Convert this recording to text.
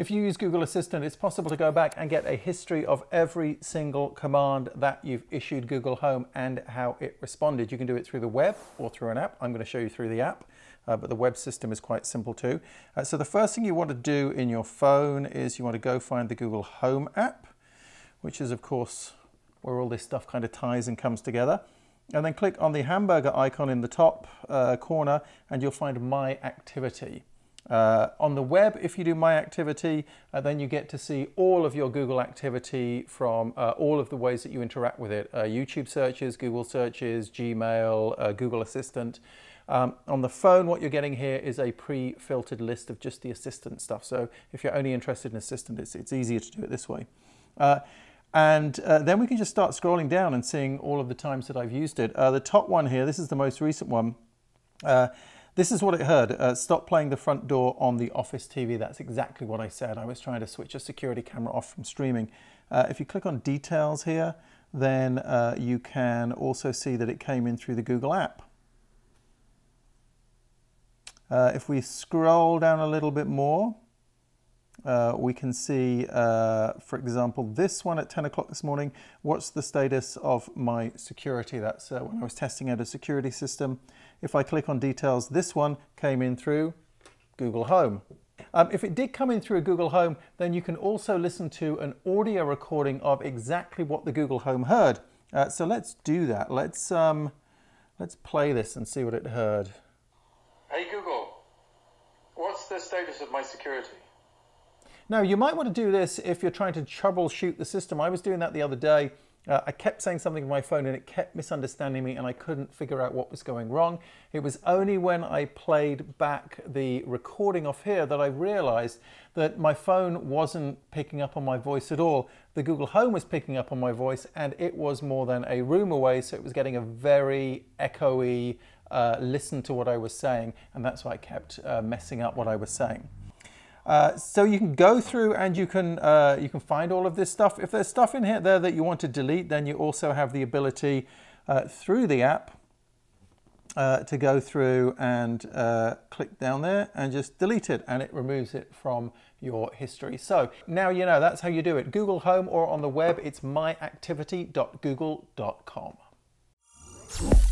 If you use Google Assistant, it's possible to go back and get a history of every single command that you've issued Google Home and how it responded. You can do it through the web or through an app. I'm going to show you through the app, but the web system is quite simple too. So the first thing you want to do in your phone is you want to go find the Google Home app, which is of course where all this stuff kind of ties and comes together. And then click on the hamburger icon in the top corner and you'll find My Activity. On the web, if you do My Activity, then you get to see all of your Google activity from all of the ways that you interact with it. YouTube searches, Google searches, Gmail, Google Assistant. On the phone, what you're getting here is a pre-filtered list of just the Assistant stuff. So if you're only interested in Assistant, it's easier to do it this way. Then we can just start scrolling down and seeing all of the times that I've used it. The top one here, this is the most recent one. This is what it heard. Stop playing the front door on the office TV. That's exactly what I said. I was trying to switch a security camera off from streaming. If you click on details here, then you can also see that it came in through the Google app. If we scroll down a little bit more, we can see, for example, this one at 10 o'clock this morning. What's the status of my security? That's when I was testing out a security system. If I click on details, this one came in through Google Home. If it did come in through a Google Home, then you can also listen to an audio recording of exactly what the Google Home heard. So let's do that. Let's play this and see what it heard. Hey Google, what's the status of my security? Now, you might want to do this if you're trying to troubleshoot the system. I was doing that the other day. I kept saying something on my phone and it kept misunderstanding me and I couldn't figure out what was going wrong. It was only when I played back the recording off here that I realized that my phone wasn't picking up on my voice at all. The Google Home was picking up on my voice and it was more than a room away, so it was getting a very echoey listen to what I was saying, and that's why I kept messing up what I was saying. So you can go through and you can find all of this stuff. If there's stuff in here there that you want to delete, then you also have the ability through the app to go through and click down there and just delete it, and it removes it from your history. So now you know that's how you do it. Google Home or on the web, it's myactivity.google.com.